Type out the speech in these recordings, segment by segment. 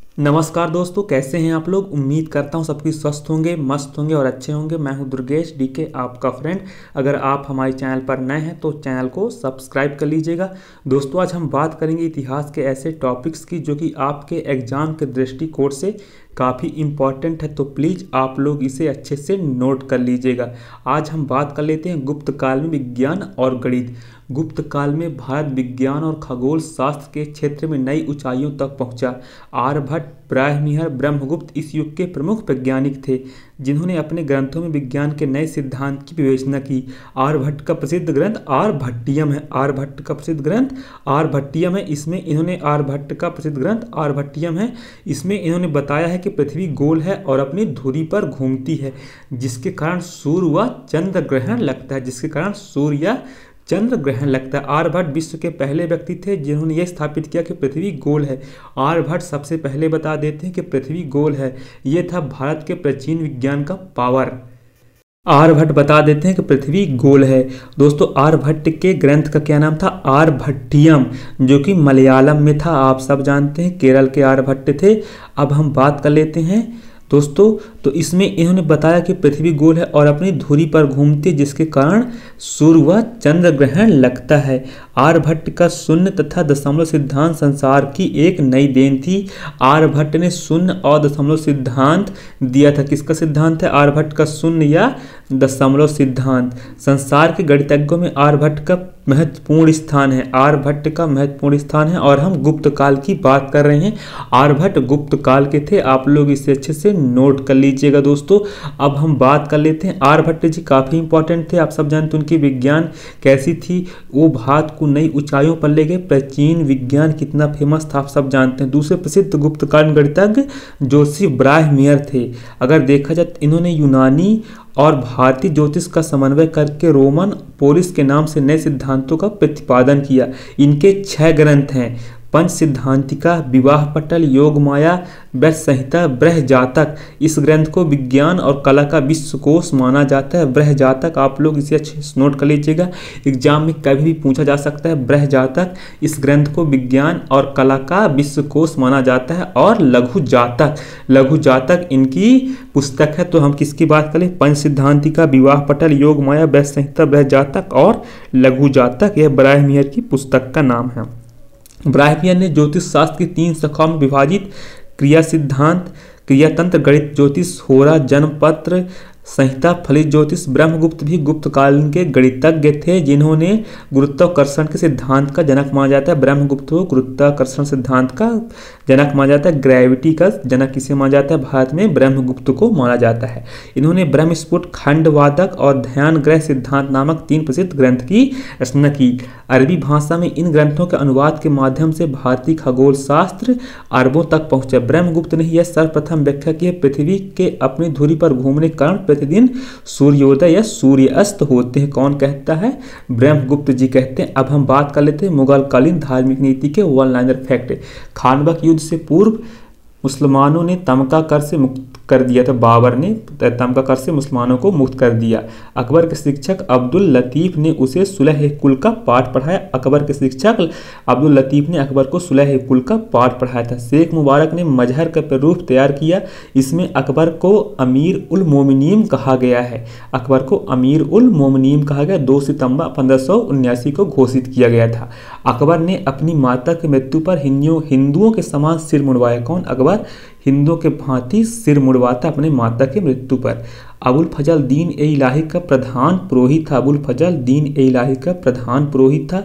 नमस्कार दोस्तों, कैसे हैं आप लोग। उम्मीद करता हूं सबकी स्वस्थ होंगे, मस्त होंगे और अच्छे होंगे। मैं हूं दुर्गेश डीके, आपका फ्रेंड। अगर आप हमारे चैनल पर नए हैं तो चैनल को सब्सक्राइब कर लीजिएगा। दोस्तों, आज हम बात करेंगे इतिहास के ऐसे टॉपिक्स की जो कि आपके एग्जाम के दृष्टिकोण से काफ़ी इम्पॉर्टेंट है, तो प्लीज़ आप लोग इसे अच्छे से नोट कर लीजिएगा। आज हम बात कर लेते हैं गुप्त काल में विज्ञान और गणित। गुप्त काल में भारत विज्ञान और खगोल शास्त्र के क्षेत्र में नई ऊंचाइयों तक पहुंचा। आर्यभट्ट, ब्राह्मीहर, ब्रह्मगुप्त इस युग के प्रमुख वैज्ञानिक थे जिन्होंने अपने ग्रंथों में विज्ञान के नए सिद्धांत की विवेचना की। आर्यभट्ट का प्रसिद्ध ग्रंथ आर्यभट्टियम है। आर्यभट्ट का प्रसिद्ध ग्रंथ आर्यभट्टियम है। इसमें इन्होंने आर्यभट्ट का प्रसिद्ध ग्रंथ आर्यभट्टियम है। इसमें इन्होंने बताया है कि पृथ्वी गोल है और अपनी धुरी पर घूमती है, जिसके कारण सूर्य व चंद्र ग्रहण लगता है। जिसके कारण सूर्य या चंद्र ग्रहण लगता है। आर्यभट्ट विश्व के पहले व्यक्ति थे जिन्होंने यह स्थापित किया कि पृथ्वी गोल है। आर्यभट्ट सबसे पहले बता देते हैं कि पृथ्वी गोल है। यह था भारत के प्राचीन विज्ञान का पावर। आर्यभट्ट बता देते हैं कि पृथ्वी गोल है। दोस्तों, आर्यभट्ट के ग्रंथ का क्या नाम था? आर्यभट्टियम, जो कि मलयालम में था। आप सब जानते हैं केरल के आर्यभट्ट थे। अब हम बात कर लेते हैं दोस्तों, तो इसमें इन्होंने बताया कि पृथ्वी गोल है और अपनी धुरी पर घूमती है, जिसके कारण सूर्य व चंद्र ग्रहण लगता है। आर्यभट्ट का शून्य तथा दशमलव सिद्धांत संसार की एक नई देन थी। आर्यभट्ट ने शून्य और दशमलव सिद्धांत दिया था। किसका सिद्धांत है? आर्यभट्ट का शून्य या दशमलव सिद्धांत। संसार के गणितज्ञों में आर्यभट्ट का महत्वपूर्ण स्थान है। आर्यभट्ट का महत्वपूर्ण स्थान है। और हम गुप्त काल की बात कर रहे हैं। आर्यभट्ट गुप्त काल के थे। आप लोग इसे अच्छे से नोट कर लीजिएगा दोस्तों। अब हम बात कर लेते हैं, आर्यभट्ट जी काफ़ी इंपॉर्टेंट थे। आप सब जानते हैं उनकी विज्ञान कैसी थी। वो भारत को नई ऊंचाइयों पर ले गए। प्राचीन विज्ञान कितना फेमस था आप सब जानते हैं। दूसरे प्रसिद्ध गुप्तकालीन गणितज्ञ जोसेफ ब्राह्मीहर थे। अगर देखा जाए तो इन्होंने यूनानी और भारतीय ज्योतिष का समन्वय करके रोमन पोलिस के नाम से नए सिद्धांतों का प्रतिपादन किया। इनके 6 ग्रंथ हैं: पंच सिद्धांतिका, विवाह पटल, योग माया, वैद्य संहिता, बृहजातक। इस ग्रंथ को विज्ञान और कला का विश्वकोश माना जाता है। बृहजातक आप लोग इसे अच्छे से नोट कर लीजिएगा, एग्जाम में कभी भी पूछा जा सकता है। बृहजातक, इस ग्रंथ को विज्ञान और कला का विश्वकोश माना जाता है। और लघु जातक, लघु जातक इनकी पुस्तक है। तो हम किसकी बात करें? पंच सिद्धांतिका, विवाह पटल, योग माया, वैद्य संहिता, बृहजातक और लघु जातक। यह ब्राह्मीहर की पुस्तक का नाम है। ब्राह्मीहर ने ज्योतिष शास्त्र की 3 शाखाओं में विभाजित क्रिया सिद्धांत, क्रियातंत्र, गणित ज्योतिष, होरा, जन्मपत्र, संहिता, फलित ज्योतिष। ब्रह्मगुप्त भी गुप्तकालीन के गणितज्ञ थे जिन्होंने गुरुत्वाकर्षण के सिद्धांत का जनक माना जाता है। ब्रह्मगुप्त को गुरुत्वाकर्षण सिद्धांत का जनक माना जाता है। ग्रेविटी का जनक किसे माना जाता है? भारत में ब्रह्मगुप्त को माना जाता है। इन्होंने ब्रह्मस्फुट, खंडवादक और ध्यान ग्रह सिद्धांत नामक 3 प्रसिद्ध ग्रंथ की रचना की। अरबी भाषा में इन ग्रंथों के अनुवाद के माध्यम से भारतीय खगोल शास्त्र अरबों तक पहुंचा। ब्रह्मगुप्त ने यह सर्वप्रथम व्याख्या की पृथ्वी के अपनी धुरी पर घूमने के कारण प्रतिदिन सूर्योदय या सूर्यास्त होते हैं। कौन कहता है? ब्रह्मगुप्त जी कहते हैं। अब हम बात कर लेते हैं मुगलकालीन धार्मिक नीति के वन लाइनर फैक्ट। खानबक युद्ध से पूर्व मुसलमानों ने तमगा कर से मुक्त कर दिया था। बाबर ने तमगा कर से मुसलमानों को मुक्त कर दिया। अकबर के शिक्षक अब्दुल लतीफ ने उसे सुलह कुल का पाठ पढ़ाया। अकबर के शिक्षक अब्दुल लतीफ ने अकबर को सुलह कुल का पाठ पढ़ाया था। शेख मुबारक ने मजहर का प्रारूप तैयार किया। इसमें अकबर को अमीर उल मोमिनीन कहा गया है। अकबर को अमीर उल मोमिनीन कहा गया। 2 सितंबर 1579 को घोषित किया गया था। अकबर ने अपनी माता की मृत्यु पर हिंदुओं के समान सिर मुड़वाया। कौन? अकबर हिंदुओं के भांति सिर मुड़वाता अपने माता की मृत्यु पर। अबुल फजल दीन ए इलाही का प्रधान पुरोहित था। अबुल फजल दीन ए इलाही का प्रधान पुरोहित था।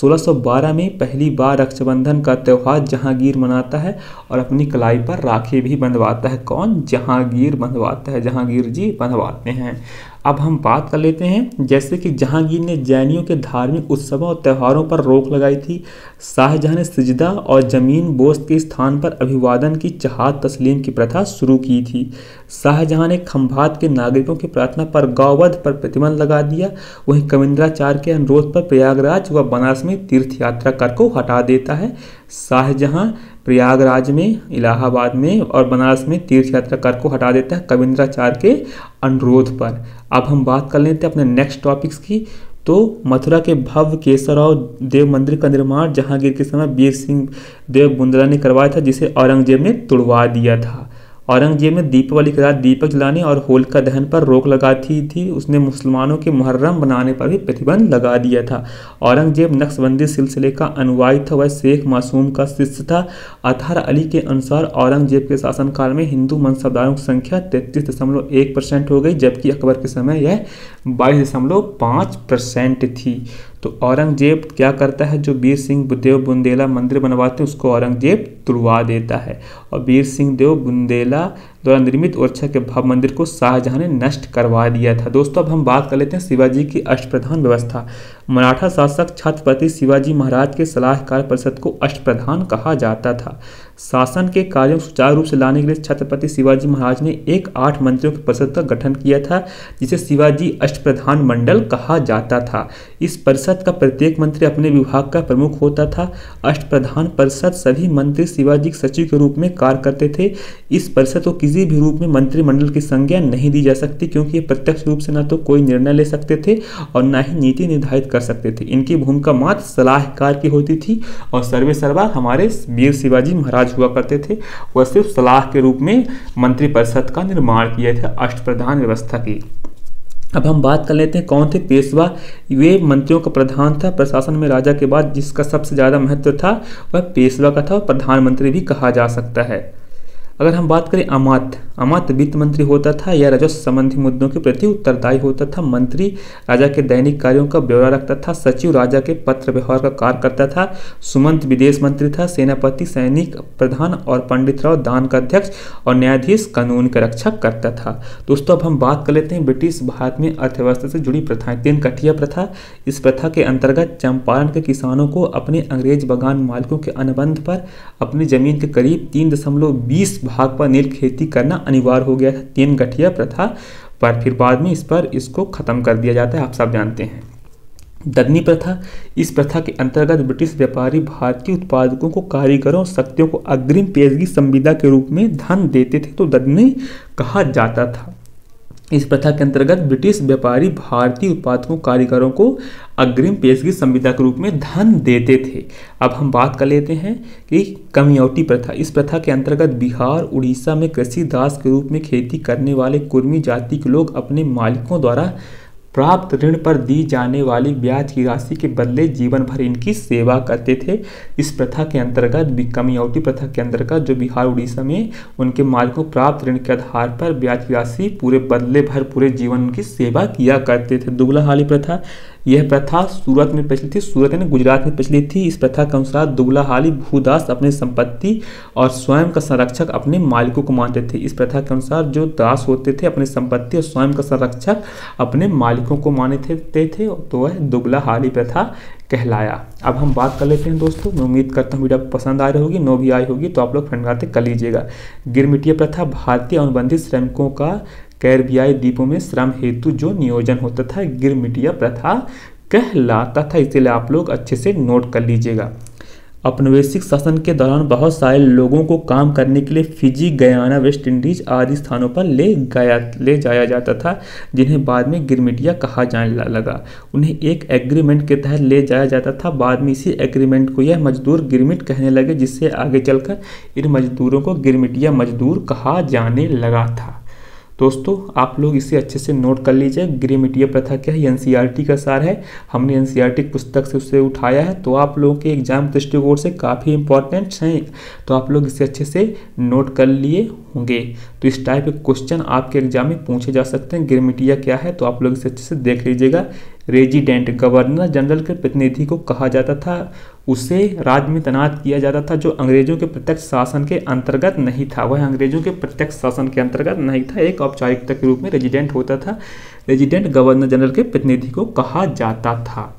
1612 में पहली बार रक्षाबंधन का त्यौहार जहांगीर मनाता है और अपनी कलाई पर राखी भी बंधवाता है। कौन? जहांगीर बंधवाता है। जहांगीर जी बंधवाते हैं। अब हम बात कर लेते हैं, जैसे कि जहांगीर ने जैनियों के धार्मिक उत्सवों और त्योहारों पर रोक लगाई थी। शाहजहां ने सिजदा और जमीन बोस के स्थान पर अभिवादन की चाहत तस्लीम की प्रथा शुरू की थी। शाहजहां ने खंभात के नागरिकों की प्रार्थना पर गौवध पर प्रतिबंध लगा दिया। वहीं कविंद्राचार्य के अनुरोध पर प्रयागराज व बनारस में तीर्थ यात्रा कर को हटा देता है। शाहजहां प्रयागराज में, इलाहाबाद में और बनारस में तीर्थ यात्रा कर को हटा देता है कविंद्राचार्य के अनुरोध पर। अब हम बात कर लेते हैं अपने नेक्स्ट टॉपिक्स की। तो मथुरा के भव्य केसरराव देव मंदिर का निर्माण जहांगीर के समय वीर सिंह देव बुंदेला ने करवाया था, जिसे औरंगजेब ने तुड़वा दिया था। औरंगजेब ने दीपावली की रात दीपक जलाने और होलिका दहन पर रोक लगाती थी। उसने मुसलमानों के मुहर्रम बनाने पर भी प्रतिबंध लगा दिया था। औरंगजेब नक्शबंदी सिलसिले का अनुयायी था, वह शेख मासूम का शिष्य था। अतहर अली के अनुसार औरंगजेब के शासनकाल में हिंदू मनसबदारों की संख्या 33.1% हो गई, जबकि अकबर के समय यह 22.5% थी। तो औरंगजेब क्या करता है, जो वीर सिंह देव बुंदेला मंदिर बनवाते हैं उसको औरंगजेब तुड़वा देता है, और वीर सिंह देव बुंदेला द्वारा निर्मित ओरछा के भव्य मंदिर को शाहजहां ने नष्ट करवा दिया था। दोस्तों अब हम बात कर लेते हैं शिवाजी की अष्टप्रधान व्यवस्था। मराठा शासक छत्रपति शिवाजी महाराज के सलाहकार परिषद को अष्टप्रधान कहा जाता था। शासन के कार्यों को सुचारू रूप से लाने के लिए छत्रपति शिवाजी महाराज ने एक 8 मंत्रियों की परिषद का गठन किया था, जिसे शिवाजी अष्टप्रधान मंडल कहा जाता था। इस परिषद का प्रत्येक मंत्री अपने विभाग का प्रमुख होता था। अष्टप्रधान परिषद सभी मंत्री शिवाजी के सचिव के रूप में कार्य करते थे। इस परिषद को किसी भी रूप में मंत्रिमंडल की संज्ञा नहीं दी जा सकती, क्योंकि ये प्रत्यक्ष रूप से न तो कोई निर्णय ले सकते थे और न ही नीति निर्धारित कर सकते थे। इनकी भूमिका मात्र सलाहकार की होती थी, और सर्वे सर्वा हमारे वीर शिवाजी महाराज हुआ करते थे। वह सिर्फ सलाह के रूप में मंत्रिपरिषद का निर्माण किए थे अष्टप्रधान व्यवस्था की। अब हम बात कर लेते हैं कौन थे पेशवा। वे मंत्रियों का प्रधान था। प्रशासन में राजा के बाद जिसका सबसे ज़्यादा महत्व था वह पेशवा का था, और प्रधानमंत्री भी कहा जा सकता है। अगर हम बात करें अमात्य वित्त मंत्री होता था। यह राजस्व संबंधी मुद्दों के प्रति उत्तरदायी होता था। मंत्री राजा के दैनिक कार्यों का ब्यौरा रखता था। सचिव राजा के पत्र व्यवहार का कार्य करता था। सुमंत विदेश मंत्री था। सेनापति सैनिक प्रधान, और पंडितराव दान का अध्यक्ष, और न्यायाधीश कानून का रक्षक करता था। दोस्तों अब हम बात कर लेते हैं ब्रिटिश भारत में अर्थव्यवस्था से जुड़ी प्रथाएं। 3 कठिया प्रथा। इस प्रथा के अंतर्गत चंपारण के किसानों को अपने अंग्रेज बागान मालिकों के अनुबंध पर अपनी जमीन के करीब 3.20 भाग पर नील खेती करना अनिवार्य हो गया था। 3 गठिया प्रथा पर फिर बाद में इसको खत्म कर दिया जाता है, आप सब जानते हैं। ददनी प्रथा। इस प्रथा के अंतर्गत ब्रिटिश व्यापारी भारतीय उत्पादकों को, कारीगरों और शक्तियों को अग्रिम पेशगी संविदा के रूप में धन देते थे, तो ददनी कहा जाता था। इस प्रथा के अंतर्गत ब्रिटिश व्यापारी भारतीय उत्पादकों, कारीगरों को अग्रिम पेशगी संविदा के रूप में धन देते थे। अब हम बात कर लेते हैं कि कमियौटी प्रथा। इस प्रथा के अंतर्गत बिहार, उड़ीसा में कृषि दास के रूप में खेती करने वाले कुर्मी जाति के लोग अपने मालिकों द्वारा प्राप्त ऋण पर दी जाने वाली ब्याज की राशि के बदले जीवन भर इनकी सेवा करते थे। इस प्रथा के अंतर्गत कमियौटी प्रथा के अंतर्गत जो बिहार उड़ीसा में उनके मालिकों को प्राप्त ऋण के आधार पर ब्याज की राशि पूरे बदले भर पूरे जीवन उनकी सेवा किया करते थे। दुगलाहाली प्रथा। यह प्रथा सूरत में प्रचलित थी। सूरत यानी गुजरात में प्रचलित थी। इस प्रथा के अनुसार दुगलाहाली भूदास अपने संपत्ति और स्वयं का संरक्षक अपने मालिकों को मानते थे। इस प्रथा के अनुसार जो दास होते थे अपने संपत्ति और स्वयं का संरक्षक अपने मालिकों को मानते थे, तो वह दुगलाहाली प्रथा कहलाया। अब हम बात कर लेते हैं दोस्तों। मैं उम्मीद करता हूँ वीडियो आपको पसंद आ रही होगी। नो भी आई होगी तो आप लोग फ्रेंड बातें कर लीजिएगा। गिरमिटिया प्रथा। भारतीय अनुबंधित श्रमिकों का कैरिबियाई द्वीपों में श्रम हेतु जो नियोजन होता था गिरमिटिया प्रथा कहलाता था। इसलिए आप लोग अच्छे से नोट कर लीजिएगा। औपनिवेशिक शासन के दौरान बहुत सारे लोगों को काम करने के लिए फिजी, गयाना, वेस्ट इंडीज आदि स्थानों पर ले जाया जाता था, जिन्हें बाद में गिरमिटिया कहा जाने लगा। उन्हें एक एग्रीमेंट के तहत ले जाया जाता था। बाद में इसी एग्रीमेंट को यह मजदूर गिरमिट कहने लगे, जिससे आगे चलकर इन मजदूरों को गिरमिटिया मजदूर कहा जाने लगा था। दोस्तों आप लोग इसे अच्छे से नोट कर लीजिए। गिरमिटिया प्रथा क्या है, एनसीईआरटी का सार है। हमने एनसीईआरटी पुस्तक से उसे उठाया है, तो आप लोगों के एग्जाम दृष्टिकोण से काफ़ी इंपॉर्टेंट हैं, तो आप लोग इसे अच्छे से नोट कर लिए होंगे। तो इस टाइप के क्वेश्चन आपके एग्जाम में पूछे जा सकते हैं। गिरमिटिया क्या है तो आप लोग इसे अच्छे से देख लीजिएगा। रेजिडेंट। गवर्नर जनरल के प्रतिनिधि को कहा जाता था। उसे राज्य में तैनात किया जाता था जो अंग्रेजों के प्रत्यक्ष शासन के अंतर्गत नहीं था। वह अंग्रेजों के प्रत्यक्ष शासन के अंतर्गत नहीं था, एक औपचारिकता के रूप में रेजिडेंट होता था। रेजिडेंट गवर्नर जनरल के प्रतिनिधि को कहा जाता था।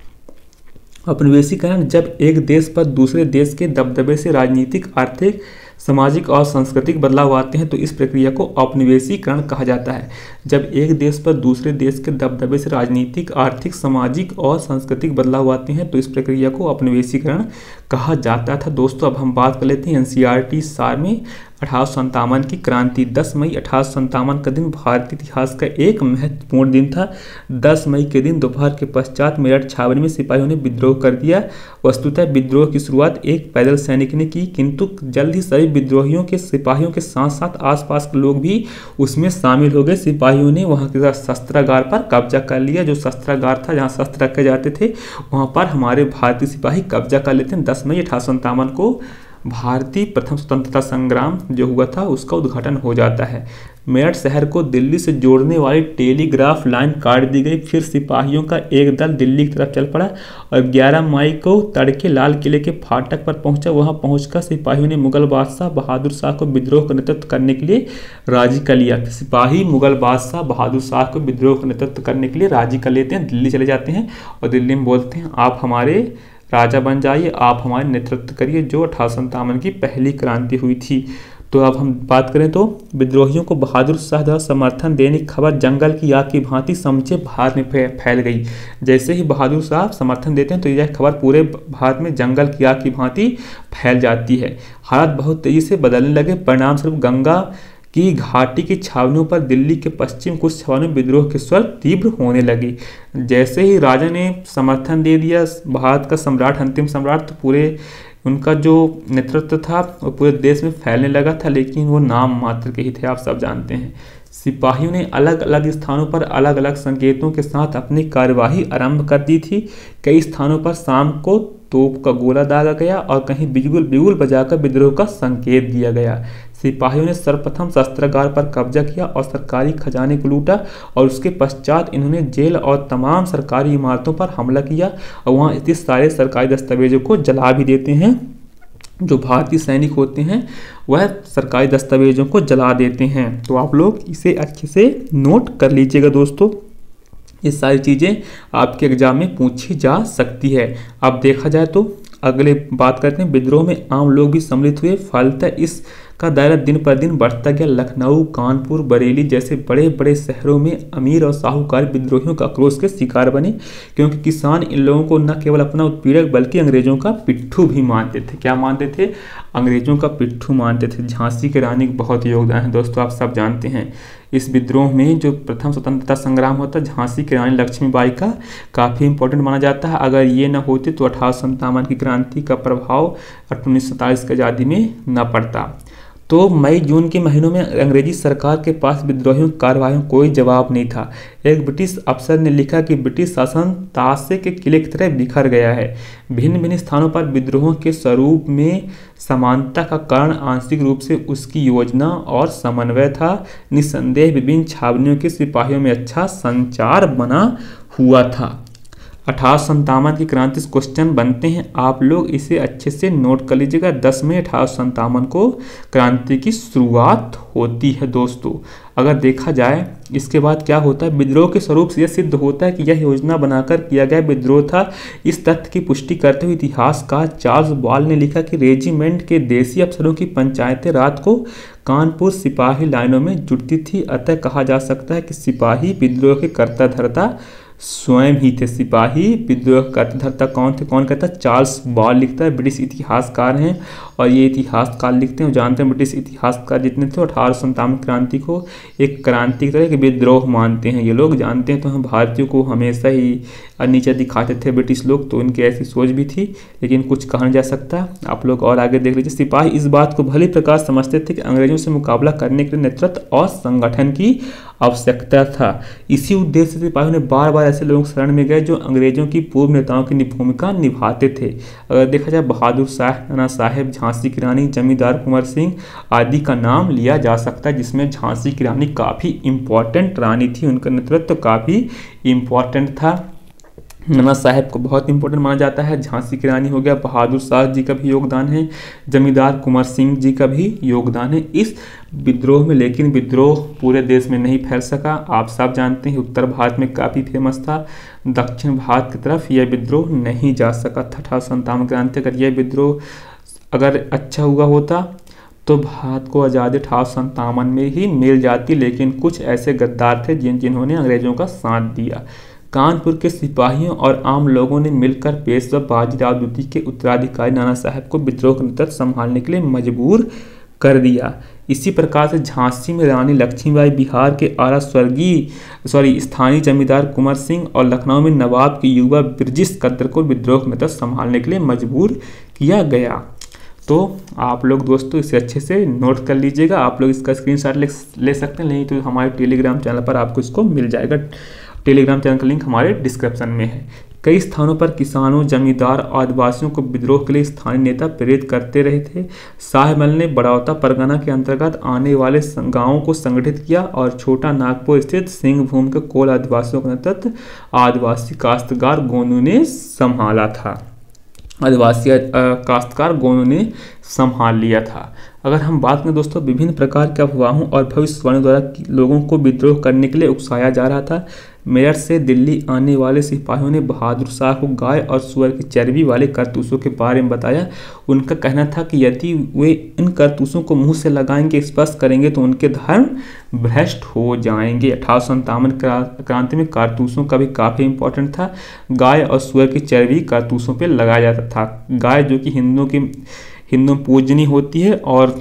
औपनिवेशीकरण। जब एक देश पर दूसरे देश के दबदबे से राजनीतिक, आर्थिक, सामाजिक और सांस्कृतिक बदलाव आते हैं तो इस प्रक्रिया को औपनिवेशीकरण कहा जाता है। जब एक देश पर दूसरे देश के दबदबे से राजनीतिक, आर्थिक, सामाजिक और सांस्कृतिक बदलाव आते हैं तो इस प्रक्रिया को औपनिवेशीकरण कहा जाता था। दोस्तों अब हम बात कर लेते हैं एनसीईआरटी सार में 1857 की क्रांति। 10 मई 1857 का दिन भारतीय इतिहास का एक महत्वपूर्ण दिन था। 10 मई के दिन दोपहर के पश्चात मेरठ छावनी में सिपाहियों ने विद्रोह कर दिया। वस्तुतः विद्रोह की शुरुआत एक पैदल सैनिक ने की, किंतु जल्द ही सभी विद्रोहियों के सिपाहियों के साथ साथ आसपास के लोग भी उसमें शामिल हो गए। सिपाहियों ने वहां के शस्त्रागार पर कब्जा कर लिया। जो शस्त्रागार था, जहां शस्त्र रखे जाते थे, वहां पर हमारे भारतीय सिपाही कब्जा कर लेते हैं। 10 मई 1857 को भारतीय प्रथम स्वतंत्रता संग्राम जो हुआ था उसका उद्घाटन हो जाता है। मेरठ शहर को दिल्ली से जोड़ने वाली टेलीग्राफ लाइन काट दी गई। फिर सिपाहियों का एक दल दिल्ली की तरफ चल पड़ा और 11 मई को तड़के लाल किले के फाटक पर पहुंचा। वहां पहुंचकर सिपाहियों ने मुगल बादशाह बहादुर शाह को विद्रोह का नेतृत्व करने के लिए राजी कर लिया। सिपाही मुगल बादशाह बहादुर शाह को विद्रोह का नेतृत्व करने के लिए राजी कर लेते हैं, दिल्ली चले जाते हैं और दिल्ली में बोलते हैं आप हमारे राजा बन जाइए, आप हमारे नेतृत्व करिए। जो 1857 की पहली क्रांति हुई थी। तो अब हम बात करें तो विद्रोहियों को बहादुर शाह द्वारा समर्थन देने की खबर जंगल की आग की भांति समूचे भारत में फैल गई। जैसे ही बहादुर शाह समर्थन देते हैं तो यह खबर पूरे भारत में जंगल की आग की भांति फैल जाती है। हालात बहुत तेजी से बदलने लगे। परिणाम स्वरूप गंगा की घाटी की छावनियों पर दिल्ली के पश्चिम कुछ छावनियों में विद्रोह के स्वर तीव्र होने लगे। जैसे ही राजा ने समर्थन दे दिया, भारत का सम्राट, अंतिम सम्राट, तो पूरे उनका जो नेतृत्व था वो पूरे देश में फैलने लगा था, लेकिन वो नाम मात्र के ही थे, आप सब जानते हैं। सिपाहियों ने अलग अलग स्थानों पर अलग अलग संकेतों के साथ अपनी कार्यवाही आरंभ कर दी थी। कई स्थानों पर शाम को तोप का गोला दागा गया और कहीं बिगुल बिगुल बजाकर विद्रोह का संकेत दिया गया। सिपाहियों ने सर्वप्रथम शस्त्रागार पर कब्जा किया और सरकारी खजाने को लूटा और उसके पश्चात इन्होंने जेल और तमाम सरकारी इमारतों पर हमला किया और वहां स्थित सारे सरकारी दस्तावेजों को जला भी देते हैं। जो भारतीय सैनिक होते हैं वह सरकारी दस्तावेजों को जला देते हैं। तो आप लोग इसे अच्छे से नोट कर लीजिएगा दोस्तों, ये सारी चीज़ें आपके एग्जाम में पूछी जा सकती है। अब देखा जाए तो अगले बात करते हैं, विद्रोह में आम लोग भी सम्मिलित हुए। फलतः इसका दायरा दिन पर दिन बढ़ता गया। लखनऊ, कानपुर, बरेली जैसे बड़े बड़े शहरों में अमीर और साहूकार विद्रोहियों का आक्रोश के शिकार बने, क्योंकि किसान इन लोगों को न केवल अपना उत्पीड़क बल्कि अंग्रेजों का पिट्ठू भी मानते थे। क्या मानते थे? अंग्रेजों का पिट्ठू मानते थे। झांसी की रानी का बहुत योगदान है दोस्तों, आप सब जानते हैं। इस विद्रोह में जो प्रथम स्वतंत्रता संग्राम होता है, झांसी की रानी लक्ष्मीबाई का काफ़ी इंपॉर्टेंट माना जाता है। अगर ये न होते तो 1857 की क्रांति का प्रभाव 1947 की आज़ादी में न पड़ता। तो मई जून के महीनों में अंग्रेजी सरकार के पास विद्रोहियों की कार्रवाइयों कोई जवाब नहीं था। एक ब्रिटिश अफसर ने लिखा कि ब्रिटिश शासन ताशे के किले की तरह बिखर गया है। भिन्न भिन्न स्थानों पर विद्रोहों के स्वरूप में समानता का कारण आंशिक रूप से उसकी योजना और समन्वय था। निस्संदेह विभिन्न छावनियों के सिपाहियों में अच्छा संचार बना हुआ था। 1857 की क्रांति क्वेश्चन बनते हैं, आप लोग इसे अच्छे से नोट कर लीजिएगा। 10 मई 1857 को क्रांति की शुरुआत होती है दोस्तों। अगर देखा जाए इसके बाद क्या होता है, विद्रोह के स्वरूप से यह सिद्ध होता है कि यह योजना बनाकर किया गया विद्रोह था। इस तथ्य की पुष्टि करते हुए इतिहासकार चार्ल्स बॉल ने लिखा कि रेजिमेंट के देसी अफसरों की पंचायतें रात को कानपुर सिपाही लाइनों में जुटती थी। अतः कहा जा सकता है कि सिपाही विद्रोह के कर्ता धर्ता स्वयं ही थे। सिपाही विद्रोह कर्ता धर्ता कौन थे? कौन कहता है? चार्ल्स बॉल लिखता है, ब्रिटिश इतिहासकार हैं और ये इतिहासकार लिखते हैं। जानते हैं ब्रिटिश इतिहासकार जितने थे 1857 क्रांति को एक क्रांति की तरह एक विद्रोह मानते हैं ये लोग। जानते हैं तो हम भारतीयों को हमेशा ही नीचे दिखाते थे ब्रिटिश लोग, तो इनकी ऐसी सोच भी थी, लेकिन कुछ कहा नहीं जा सकता। आप लोग और आगे देख लीजिए। सिपाही इस बात को भली प्रकार समझते थे कि अंग्रेजों से मुकाबला करने के लिए नेतृत्व और संगठन की आवश्यकता था। इसी उद्देश्य से सिपाहियों ने बार बार ऐसे लोगों शरण में गए जो अंग्रेजों की पूर्व नेताओं की भूमिका निभाते थे। अगर देखा जाए बहादुर शाह, नाना साहेब, झांसी की रानी, जमींदार कुंवर सिंह आदि का नाम लिया जा सकता है, जिसमें झांसी की रानी काफ़ी इम्पोर्टेंट रानी थी, उनका नेतृत्व काफ़ी इम्पोर्टेंट था। नाना साहेब को बहुत इंपॉर्टेंट माना जाता है। झांसी की रानी हो गया, बहादुर शाह जी का भी योगदान है, जमींदार कुंवर सिंह जी का भी योगदान है इस विद्रोह में। लेकिन विद्रोह पूरे देश में नहीं फैल सका। आप सब जानते हैं उत्तर भारत में काफ़ी फेमस था, दक्षिण भारत की तरफ यह विद्रोह नहीं जा सका था। 1857 क्रांति अगर यह विद्रोह अगर अच्छा हुआ होता तो भारत को आज़ादी 1857 में ही मिल जाती, लेकिन कुछ ऐसे गद्दार थे जिन्होंने अंग्रेजों का साथ दिया। कानपुर के सिपाहियों और आम लोगों ने मिलकर पेशवा बाजीराव द्वितीय के उत्तराधिकारी नाना साहब को विद्रोह का नेतृत्व संभालने के लिए मजबूर कर दिया। इसी प्रकार से झांसी में रानी लक्ष्मीबाई, बिहार के आरा स्थानीय जमींदार कुंवर सिंह और लखनऊ में नवाब के युवा ब्रजेश कद्र को विद्रोह में संभालने के लिए मजबूर किया गया। तो आप लोग दोस्तों इसे अच्छे से नोट कर लीजिएगा। आप लोग इसका स्क्रीनशॉट ले सकते हैं, नहीं तो हमारे टेलीग्राम चैनल पर आपको इसको मिल जाएगा। टेलीग्राम चैनल का लिंक हमारे डिस्क्रिप्शन में है। कई स्थानों पर किसानों, जमींदार, आदिवासियों को विद्रोह के लिए स्थानीय नेता प्रेरित करते रहे थे। शाहमल ने बड़ौदा परगना के अंतर्गत आने वाले गांवों को संगठित किया और छोटा नागपुर स्थित सिंहभूम के कोल आदिवासियों का नेतृत्व आदिवासी काश्तकार गोनू ने संभाला था। आदिवासी काश्तकार गोनू ने संभाल लिया था। अगर हम बात करें दोस्तों, विभिन्न प्रकार के अफवाहों और भविष्यवाणियों द्वारा लोगों को विद्रोह करने के लिए उकसाया जा रहा था। मेरठ से दिल्ली आने वाले सिपाहियों ने बहादुर शाह को गाय और सुअर की चर्बी वाले कारतूसों के बारे में बताया। उनका कहना था कि यदि वे इन कारतूसों को मुंह से लगाएंगे, स्पर्श करेंगे तो उनके धर्म भ्रष्ट हो जाएंगे। 1857 क्रांति में कारतूसों का भी काफ़ी इंपॉर्टेंट था। गाय और सुअर की चर्बी कारतूसों पर लगाया जाता था। गाय जो कि हिंदू पूजनी होती है, और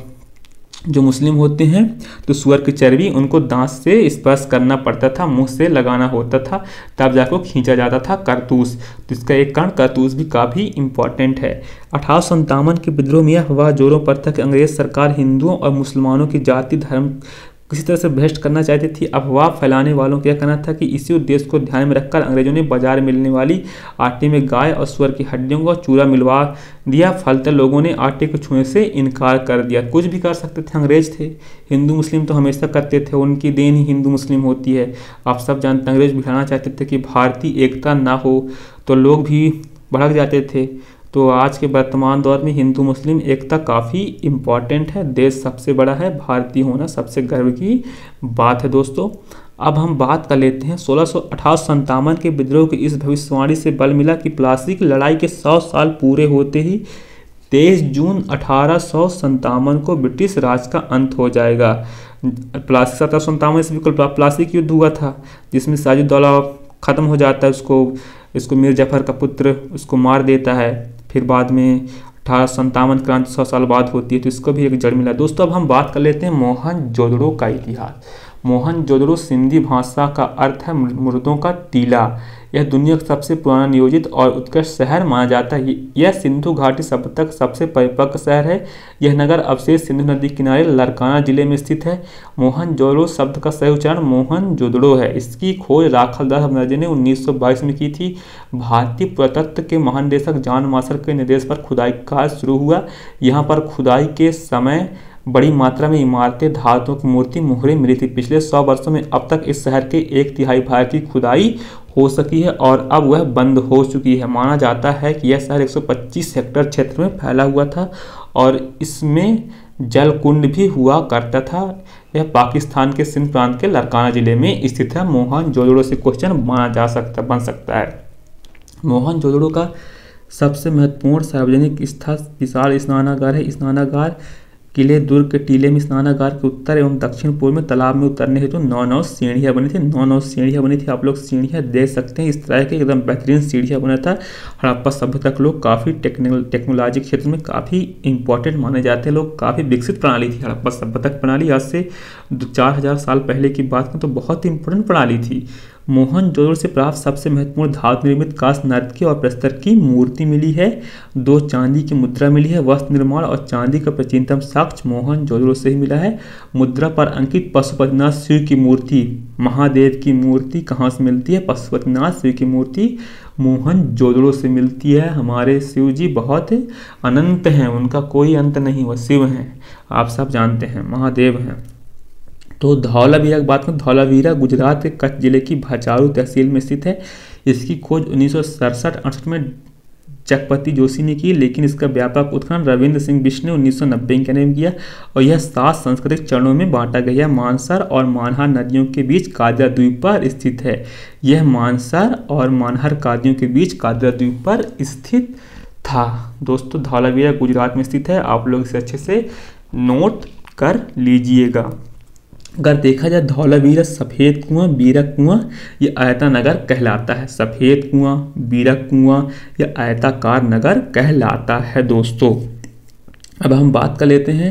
जो मुस्लिम होते हैं तो सुअर की चर्बी उनको दांत से स्पर्श करना पड़ता था, मुंह से लगाना होता था, तब जाकर खींचा जाता था कारतूस। तो इसका एक कारण कारतूस भी काफ़ी इम्पॉर्टेंट है। 1857 के विद्रोह में यह अफवाह जोरों पर था कि अंग्रेज सरकार हिंदुओं और मुसलमानों की जाति धर्म किसी तरह से भ्रष्ट करना चाहती थी। अफवाह फैलाने वालों का यह कहना था कि इसी उद्देश्य को ध्यान में रखकर अंग्रेजों ने बाजार में मिलने वाली आटे में गाय और सुअर की हड्डियों का चूरा मिलवा दिया। फलतः लोगों ने आटे को छूने से इनकार कर दिया। कुछ भी कर सकते थे, अंग्रेज थे। हिंदू मुस्लिम तो हमेशा करते थे, उनकी देन ही हिंदू मुस्लिम होती है। आप सब जानते हैं, अंग्रेज बिठाना चाहते थे कि भारतीय एकता ना हो, तो लोग भी भड़क जाते थे। तो आज के वर्तमान दौर में हिंदू मुस्लिम एकता काफ़ी इम्पॉर्टेंट है। देश सबसे बड़ा है, भारतीय होना सबसे गर्व की बात है दोस्तों। अब हम बात कर लेते हैं 1658 के विद्रोह की इस भविष्यवाणी से बल मिला कि प्लासी की लड़ाई के 100 साल पूरे होते ही 23 जून 1857 को ब्रिटिश राज का अंत हो जाएगा। प्लासी 1757 से बिल्कुल प्लासी युद्ध हुआ था, जिसमें सिराजुद्दौला ख़त्म हो जाता है, इसको मीर जफर का पुत्र उसको मार देता है। फिर बाद में 1857 क्रांति 100 साल बाद होती है, तो इसको भी एक जड़ मिला। दोस्तों अब हम बात कर लेते हैं मोहनजोदड़ो का इतिहास। मोहनजोदड़ो सिंधी भाषा का अर्थ है मुर्दों का टीला। यह दुनिया का सबसे पुराना नियोजित और उत्कृष्ट शहर माना जाता है। यह सिंधु घाटी सभ्यता का सबसे परिपक्व शहर है। यह नगर अवशेष सिंधु नदी किनारे लरकाना जिले में स्थित है। मोहनजोदड़ो शब्द का सही उच्चारण मोहनजोदड़ो है। इसकी खोज राखलदास बनर्जी ने 1922 में की थी। भारतीय पुरातत्व के महानिदेशक जॉन मार्शल के निर्देश पर खुदाई का कार्य शुरू हुआ। यहाँ पर खुदाई के समय बड़ी मात्रा में इमारतें, धातुओं की मूर्ति, मोहरें मिली थी। पिछले 100 वर्षों में अब तक इस शहर के 1/3 भाग की खुदाई हो सकी है और अब वह बंद हो चुकी है। माना जाता है कि यह शहर 125 हेक्टेयर क्षेत्र में फैला हुआ था और इसमें जल कुंड भी हुआ करता था। यह पाकिस्तान के सिंध प्रांत के लरकाना जिले में स्थित है। मोहनजोदड़ो से क्वेश्चन बन सकता है। मोहनजोदड़ो का सबसे महत्वपूर्ण सार्वजनिक स्थल विशाल स्नानागार है। स्नानागार किले, दुर्ग के टीले में स्नानागार के उत्तर एवं दक्षिण पूर्व में तालाब में उतरने हेतु 9 सीढ़ियाँ बनी थी। 9 सीढ़ियाँ बनी थी। आप लोग सीढ़ियाँ देख सकते हैं, इस तरह के एकदम बेहतरीन सीढ़ियाँ बना था। हड़प्पा सभ्यता के लोग काफ़ी टेक्नोलॉजी क्षेत्र में काफ़ी इंपॉर्टेंट माने जाते हैं लोग। काफ़ी विकसित प्रणाली थी हड़प्पा सभ्यता की प्रणाली। आज से 4000 साल पहले की बात करें तो बहुत ही इंपॉर्टेंट प्रणाली थी। मोहनजोदड़ो से प्राप्त सबसे महत्वपूर्ण धातु निर्मित कांस्य, नर्तकी और प्रस्तर की मूर्ति मिली है। 2 चांदी की मुद्रा मिली है। वस्त्र निर्माण और चांदी का प्राचीनतम साक्ष्य मोहनजोदड़ो से ही मिला है। मुद्रा पर अंकित पशुपतिनाथ शिव की मूर्ति, महादेव की मूर्ति कहाँ से मिलती है? पशुपतिनाथ शिव की मूर्ति मोहनजोदड़ो से मिलती है। हमारे शिव जी बहुत अनंत हैं, उनका कोई अंत नहीं, वह शिव हैं, आप सब जानते हैं, महादेव हैं। तो धौलावीरा की बात करें, धौलावीरा गुजरात के कच्छ जिले की भाचारू तहसील में स्थित है। इसकी खोज 1967-68 में जगपति जोशी ने की, लेकिन इसका व्यापक उत्खनन रविंद्र सिंह बिष्ट ने 1990 में किया और यह 7 सांस्कृतिक चरणों में बांटा गया। मानसर और मानहार नदियों के बीच कादरा द्वीप पर स्थित है। यह मानसर और मानहार कादियों के बीच कादरा द्वीप पर स्थित था। दोस्तों धौलावीरा गुजरात में स्थित है, आप लोग इसे अच्छे से नोट कर लीजिएगा। अगर देखा जाए धौलावीरा सफ़ेद कुआं, बीरक कुआं या आयता नगर कहलाता है। सफ़ेद कुआं, बीरक कुआं या आयताकार नगर कहलाता है। दोस्तों अब हम बात कर लेते हैं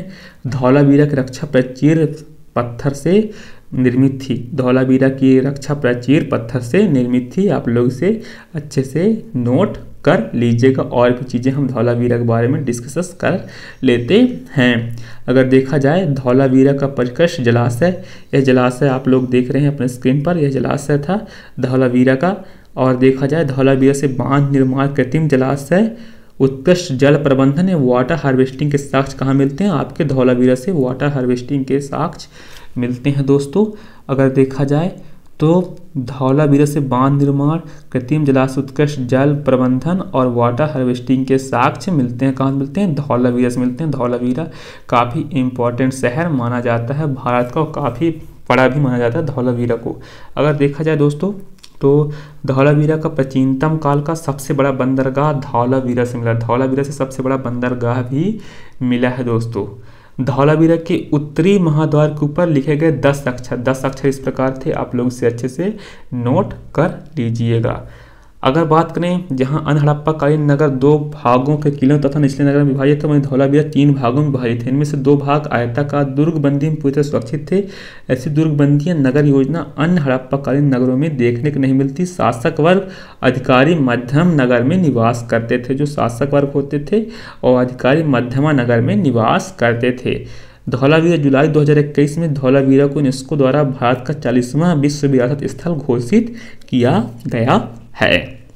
धौलावीरा की रक्षा प्राचीर पत्थर से निर्मित थी। धौलावीरा की रक्षा प्राचीर पत्थर से निर्मित थी। आप लोग इसे अच्छे से नोट कर लीजिएगा। और भी चीज़ें हम धौलावीरा के बारे में डिस्कस कर लेते हैं। अगर देखा जाए धौलावीरा का परिष्कृत जलाशय, यह जलाशय आप लोग देख रहे हैं अपने स्क्रीन पर, यह जलाशय था धौलावीरा का। और देखा जाए धौलावीरा से बांध निर्माण, कृत्रिम जलाशय, उत्कृष्ट जल प्रबंधन या वाटर हार्वेस्टिंग के साक्ष्य कहाँ मिलते हैं? आपके धौलावीरा से वाटर हार्वेस्टिंग के साक्ष्य मिलते हैं दोस्तों। अगर देखा जाए तो धौलावीरा से बांध निर्माण, कृत्रिम जलाशय, उत्कृष्ट जल प्रबंधन और वाटर हार्वेस्टिंग के साक्ष्य मिलते हैं। कहाँ मिलते हैं? धौलावीरा से मिलते हैं। धौलावीरा काफ़ी इम्पोर्टेंट शहर माना जाता है भारत का, और काफ़ी बड़ा भी माना जाता है धौलावीरा को। अगर देखा जाए दोस्तों तो धौलावीरा का प्राचीनतम काल का सबसे बड़ा बंदरगाह धौलावीरा से मिला। धौलावीरा से सबसे बड़ा बंदरगाह भी मिला है दोस्तों। धौलावीरा के उत्तरी महाद्वार के ऊपर लिखे गए 10 अक्षर, 10 अक्षर इस प्रकार थे। आप लोग इसे अच्छे से नोट कर लीजिएगा। अगर बात करें जहां अनहड़प्पाकालीन नगर 2 भागों के किलों तथा निचले नगर में विभाजित था, वहीं धौलावीरा 3 भागों में विभाजित थे। इनमें से 2 भाग आयताकार दुर्गबंदी में पूरी तरह सुरक्षित थे। ऐसी दुर्गबंदियां नगर योजना अन्य हड़प्पाकालीन नगरों में देखने को नहीं मिलती। शासक वर्ग अधिकारी मध्यम नगर में निवास करते थे। जो शासक वर्ग होते थे और अधिकारी मध्यमा नगर में निवास करते थे। धौलावीरा जुलाई 2021 में धौलावीरा को यूनेस्को द्वारा भारत का 40वां विश्व विरासत स्थल घोषित किया गया है।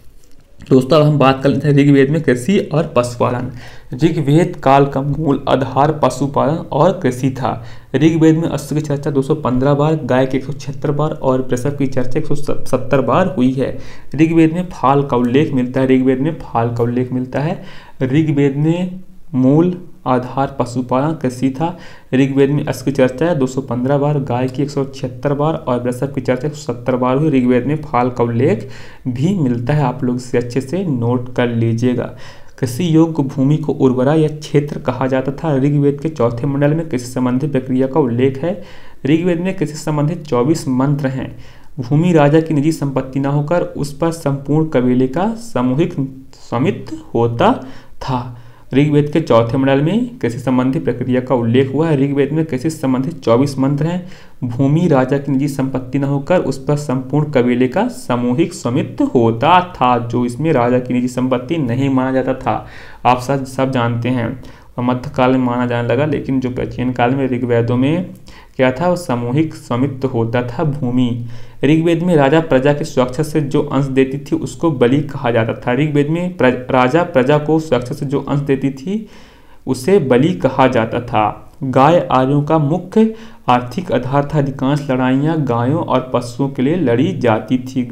दोस्तों अब हम बात कर लेते हैं ऋग्वेद में कृषि और पशुपालन। ऋग्वेद काल का मूल आधार पशुपालन और कृषि था। ऋग्वेद में अश्व की चर्चा 215 बार, गाय के 176 बार और वृषभ की चर्चा 170 बार हुई है। ऋग्वेद में फाल का उल्लेख मिलता है। ऋग्वेद में फाल का उल्लेख मिलता है। ऋग्वेद में मूल आधार पशुपालन कृषि था। ऋग्वेद में अश्व की चर्चा है 215 बार, गाय की 176 बार और वृषभ की चर्चा 170 बार हुई। ऋग्वेद में फाल का उल्लेख भी मिलता है। आप लोग इसे अच्छे से नोट कर लीजिएगा। कृषि योग्य भूमि को उर्वरा या क्षेत्र कहा जाता था। ऋग्वेद के 4थे मंडल में कृषि संबंधी प्रक्रिया का उल्लेख है। ऋग्वेद में कृषि संबंधित 24 मंत्र हैं। भूमि राजा की निजी संपत्ति न होकर उस पर संपूर्ण कबीले का सामूहिक स्वामित्व होता था। ऋग्वेद के 4थे मंडल में कृषि संबंधी प्रक्रिया का उल्लेख हुआ है। ऋग्वेद में कृषि संबंधित 24 मंत्र हैं। भूमि राजा की निजी संपत्ति न होकर उस पर संपूर्ण कबीले का सामूहिक स्वामित्व होता था। जो इसमें राजा की निजी संपत्ति नहीं माना जाता था। आप सब जानते हैं मध्यकाल में माना जाने लगा, लेकिन जो प्राचीन काल में ऋग्वेदों में क्या था, वो सामूहिक स्वामित्व होता था भूमि। ऋग्वेद में राजा प्रजा की सुरक्षा से जो अंश देती थी उसको बलि कहा जाता था। ऋग्वेद में राजा प्रजा को सुरक्षा से जो अंश देती थी उसे बलि कहा जाता था। गाय आर्यों का मुख्य आर्थिक आधार था। अधिकांश लड़ाइयाँ गायों और पशुओं के लिए लड़ी जाती थी।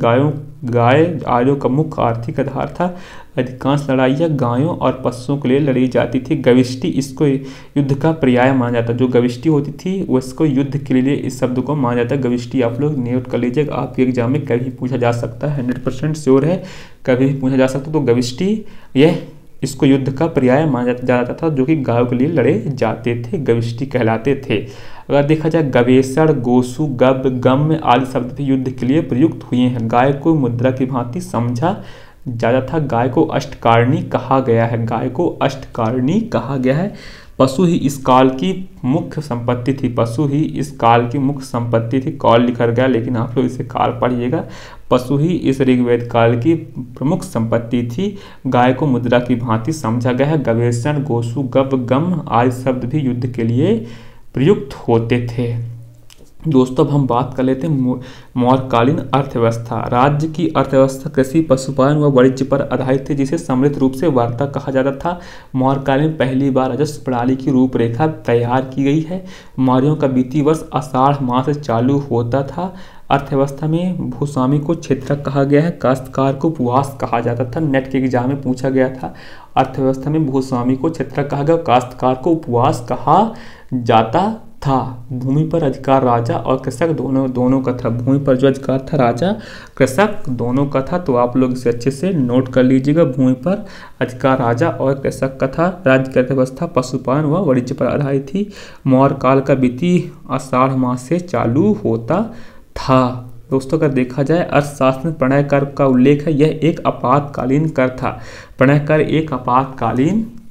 गाय आर्यों का मुख्य आर्थिक आधार था। अधिकांश लड़ाइयाँ गायों और पशुओं के लिए लड़ी जाती थी। गविष्टि इसको युद्ध का पर्याय माना जाता है। जो गविष्टि होती थी वो इसको युद्ध के लिए इस शब्द को माना जाता है। गविष्टि आप लोग नोट कर लीजिएगा। आपके एग्जाम में कभी पूछा जा सकता है, 100% श्योर है, कभी भी पूछा जा सकता है। तो गविष्टि यह इसको युद्ध का पर्याय माना जाता था, जो कि गायों के लिए लड़े जाते थे, गविष्टि कहलाते थे। अगर देखा जाए गवेषण, गोसु, गब, गम आदि शब्द भी युद्ध के लिए प्रयुक्त हुए हैं। गाय को मुद्रा की भांति समझा जाता था। गाय को अष्टकारणी कहा गया है। गाय को अष्टकारणी कहा गया है। पशु ही इस काल की मुख्य संपत्ति थी। पशु ही इस काल की मुख्य संपत्ति थी। काल लिखा गया, लेकिन आप लोग इसे काल पढ़िएगा। पशु ही इस ऋग्वेद काल की प्रमुख संपत्ति थी। गाय को मुद्रा की भांति समझा गया है। गवेषण, गोसु, गब, गम आदि शब्द भी युद्ध के लिए प्रयुक्त होते थे। दोस्तों अब हम बात कर लेते हैं मौर्यकालीन अर्थव्यवस्था। राज्य की अर्थव्यवस्था कृषि, पशुपालन व वाणिज्य पर आधारित थी, जिसे समृद्ध रूप से वार्ता कहा जाता था। मौर्यकाल में पहली बार राजस्व प्रणाली की रूपरेखा तैयार की गई है। मौर्यों का वित्तीय वर्ष आषाढ़ माह से चालू होता था। अर्थव्यवस्था में भूस्वामी को क्षेत्रक कहा गया है। काश्तकार को उपवास कहा जाता था। नेट के एग्जाम में पूछा गया था। अर्थव्यवस्था में भूस्वामी को क्षेत्रक कहा गया, काश्तकार को उपवास कहा जाता था। भूमि पर अधिकार राजा और कृषक दोनों का था। भूमि पर जो अधिकार था राजा कृषक दोनों का था। तो आप लोग इसे अच्छे से नोट कर लीजिएगा। भूमि पर अधिकार राजा और कृषक का था। राज्य की अर्थव्यवस्था पशुपालन व वाणिज्य पर आधारित थी। मौर्य काल का वित्तीय आषाढ़ माह से चालू होता था। दोस्तों अगर देखा जाए अर्थशास्त्र में प्रणय कर का उल्लेख है। यह एक आपातकालीन कर था। प्रणय कर एक आपातकालीन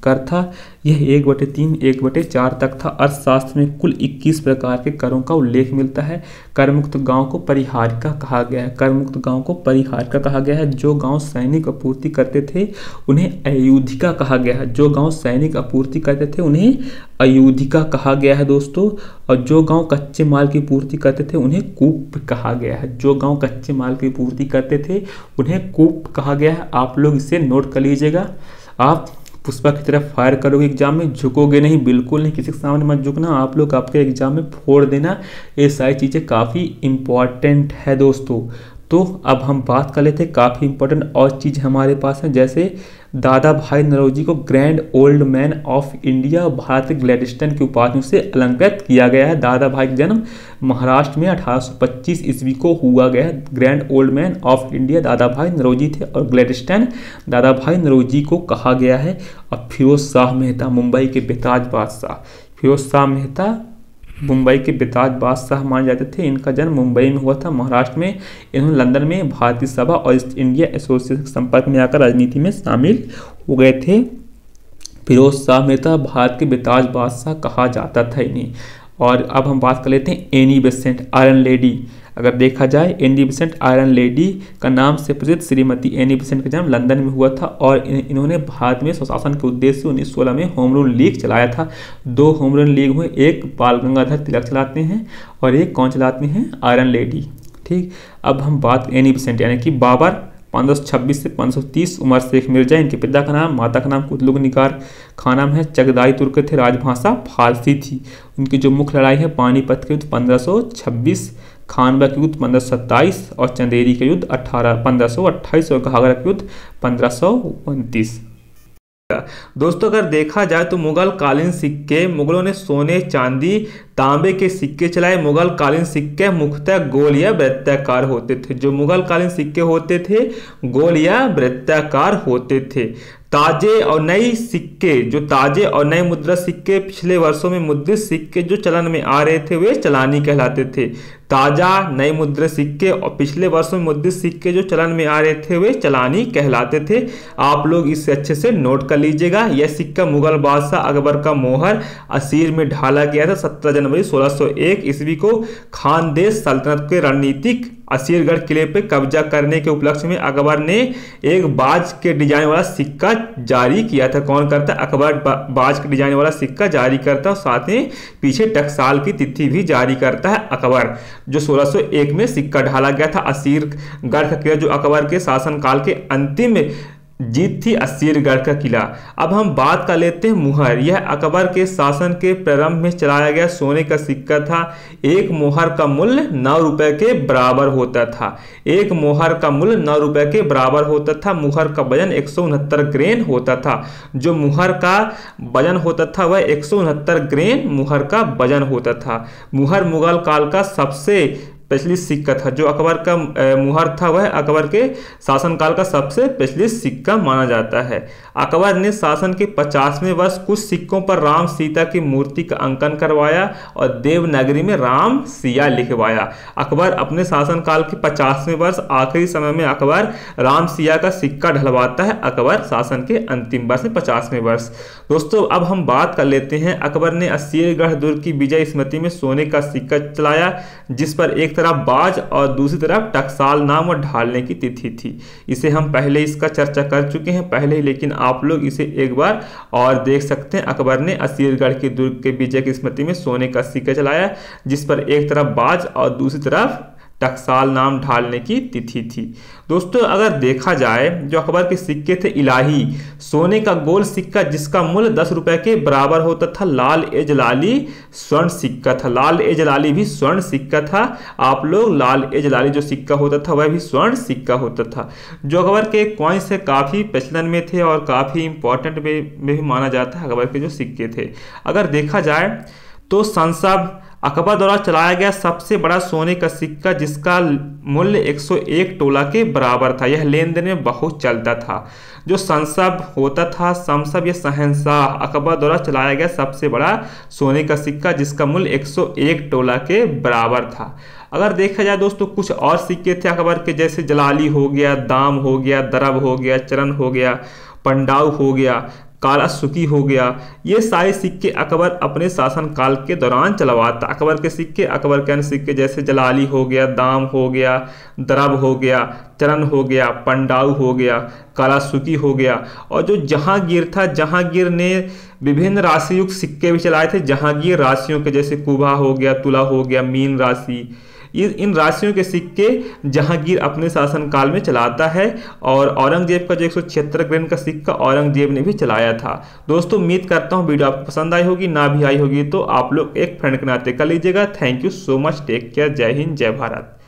कर था। यह 1/3, 1/4 तक था। अर्थशास्त्र में कुल 21 प्रकार के करों का उल्लेख मिलता है। कर मुक्त गांव को परिहारिका कहा गया है। कर मुक्त गांव को परिहारिका कहा गया है। जो गांव सैनिक आपूर्ति करते थे उन्हें अयूधिका कहा गया है। जो गांव सैनिक आपूर्ति करते थे उन्हें अयूधिका कहा गया है दोस्तों। और जो गांव कच्चे माल की पूर्ति करते थे उन्हें कूप कहा गया है। जो गांव कच्चे माल की पूर्ति करते थे उन्हें कूप कहा गया है। आप लोग इसे नोट कर लीजिएगा। आप पुष्पा की तरफ फायर करोगे एग्जाम में, झुकोगे नहीं, बिल्कुल नहीं, किसी के सामने मत झुकना। आप लोग आपके एग्जाम में फोड़ देना। ये सारी चीज़ें काफ़ी इम्पॉर्टेंट है दोस्तों। तो अब हम बात कर लेते हैं काफ़ी इंपॉर्टेंट और चीज़ हमारे पास है, जैसे दादा भाई नौरोजी को grand old man of India Bharat के ग्लैडस्टन की उपाधियों से अलंकृत किया गया है। दादा भाई का जन्म महाराष्ट्र में 1825 ईस्वी को हुआ गया है। Grand old man of India Dadabhai Naoroji थे और ग्लैडस्टन दादा भाई नौरोजी को कहा गया है। और फिरोज शाह मेहता मुंबई के बेताज बादशाह, फिरोज शाह मेहता मुंबई के बेताज बादशाह माने जाते थे। इनका जन्म मुंबई में हुआ था, महाराष्ट्र में। इन्होंने लंदन में भारतीय सभा और ईस्ट इंडिया एसोसिएशन के संपर्क में आकर राजनीति में शामिल हो गए थे। फिरोज शाह मेहता भारत के बेताज बादशाह कहा जाता था इन्हें। और अब हम बात कर लेते हैं एनी बेसेंट आयरन लेडी। अगर देखा जाए एनी बेसेंट आयरन लेडी का नाम से प्रसिद्ध श्रीमती एनी बेसेंट का जन्म लंदन में हुआ था और इन्होंने भारत में स्वशासन के उद्देश्य से 1916 में होम रूल लीग चलाया था। 2 होम रूल लीग हुए, एक बाल गंगाधर तिलक चलाते हैं और एक कौन चलाते हैं, आयरन लेडी। ठीक, अब हम बात एनी बेसेंट यानी कि बाबर 1526 से 1530, उमर शेख मिर्जा इनके पिता का नाम, माता का नाम कुतलुग निगार खानम है। चगदाई तुर्क थे, राजभाषा फारसी थी। उनकी जो मुख्य लड़ाई है पानीपत के युद्ध 1526, खानवा के युद्ध 1527 और चंदेरी के युद्ध 1528 और घाघरा के युद्ध 1529। दोस्तों अगर देखा जाए तो मुगल कालीन सिक्के, मुगलों ने सोने चांदी तांबे के सिक्के चलाए। मुगल कालीन सिक्के मुख्यतः गोल या वृत्ताकार होते थे। जो मुगल कालीन सिक्के होते थे गोल या वृत्ताकार होते थे। ताजे और नए सिक्के, जो ताजे और नए मुद्रा सिक्के पिछले वर्षों में मुद्रित सिक्के जो चलन में आ रहे थे वे चलानी कहलाते थे। ताजा नए मुद्रा सिक्के और पिछले वर्षों में मुद्रित सिक्के जो चलन में आ रहे थे वे चलानी कहलाते थे। आप लोग इसे अच्छे से नोट कर लीजिएगा। यह सिक्का मुगल बादशाह अकबर का मोहर असीर में ढाला गया था 17 जनवरी 1601 ईस्वी को। खानदेश सल्तनत के रणनीतिक असीरगढ़ किले पर कब्जा करने के उपलक्ष्य में अकबर ने एक बाज के डिजाइन वाला सिक्का जारी किया था। कौन करता है, अकबर बाज के डिजाइन वाला सिक्का जारी करता है और साथ में पीछे टकसाल की तिथि भी जारी करता है अकबर। जो 1601 में सिक्का ढाला गया था असीरगढ़ का किला, जो अकबर के शासनकाल के अंतिम जीत थी असीरगढ़ का किला। अब हम बात कर लेते हैं मुहर। यह अकबर के शासन के प्रारंभ में चलाया गया सोने का सिक्का था। एक मोहर का मूल्य 9 रुपए के बराबर होता था। एक मोहर का मूल्य 9 रुपए के बराबर होता था। मुहर का वजन 169 ग्रेन होता था। जो मुहर का वजन होता था वह 169 ग्रेन मुहर का वजन होता था। मुहर मुगल काल का सबसे स्पेशलिस्ट सिक्का था। जो अकबर का मुहर था वह अकबर के शासनकाल का सबसे स्पेशलिस्ट सिक्का माना जाता है। अकबर ने शासन के 50वें वर्ष कुछ सिक्कों पर राम सीता की मूर्ति का अंकन करवाया और देवनागरी में राम सिया लिखवाया। अकबर अपने शासनकाल के 50वें वर्ष आखिरी समय में अकबर राम सिया का सिक्का ढलवाता है। अकबर शासन के अंतिम वर्ष में 50वें वर्ष। दोस्तों अब हम बात कर लेते हैं, अकबर ने असीरगढ़ दुर्ग की विजय स्मृति में सोने का सिक्का चलाया जिस पर एक तरफ बाज और दूसरी तरफ टकसाल नाम और ढालने की तिथि थी। इसे हम पहले इसका चर्चा कर चुके हैं पहले ही, लेकिन आप लोग इसे एक बार और देख सकते हैं। अकबर ने असीरगढ़ के दुर्ग के विजय की स्मृति में सोने का सिक्का चलाया जिस पर एक तरफ बाज और दूसरी तरफ टकसाल नाम ढालने की तिथि थी। दोस्तों अगर देखा जाए जो अकबर के सिक्के थे इलाही, सोने का गोल सिक्का जिसका मूल्य 10 रुपए के बराबर होता था। लाल ए जलाली स्वर्ण सिक्का था। लाल ए जलाली भी स्वर्ण सिक्का था। आप लोग लाल ए जलाली जो सिक्का होता था वह भी स्वर्ण सिक्का होता था। जो अकबर के कॉइन्स से काफ़ी प्रचलन में थे और काफ़ी इंपॉर्टेंट में भी माना जाता है अकबर के जो सिक्के थे। अगर देखा जाए तो संसद अकबर द्वारा चलाया गया सबसे बड़ा सोने का सिक्का जिसका मूल्य 101 तोला के बराबर था। यह लेन देन में बहुत चलता था। जो संसद होता था, संसद या शहंशाह, अकबर द्वारा चलाया गया सबसे बड़ा सोने का सिक्का जिसका मूल्य 101 तोला के बराबर था। अगर देखा जाए दोस्तों कुछ और सिक्के थे अकबर के, जैसे जलाली हो गया, दाम हो गया, दरब हो गया, चरण हो गया, पंडाव हो गया, काला सुकी हो गया। ये सारे सिक्के अकबर अपने शासनकाल के दौरान चलवाता। अकबर के सिक्के, अकबर के अन्य सिक्के जैसे जलाली हो गया, दाम हो गया, दरब हो गया, चरण हो गया, पंडाऊ हो गया, काला सुकी हो गया। और जो जहांगीर था, जहांगीर ने विभिन्न राशि युक्त सिक्के भी चलाए थे। जहांगीर राशियों के जैसे कुबा हो गया, तुला हो गया, मीन राशि, इन राशियों के सिक्के जहांगीर अपने शासनकाल में चलाता है। और औरंगजेब का जो 176 ग्रेन का सिक्का औरंगजेब ने भी चलाया था। दोस्तों उम्मीद करता हूँ वीडियो आपको पसंद आई होगी, ना भी आई होगी तो आप लोग एक फ्रेंड के नाते कर लीजिएगा। Thank you so much, take care, जय हिंद, जय भारत।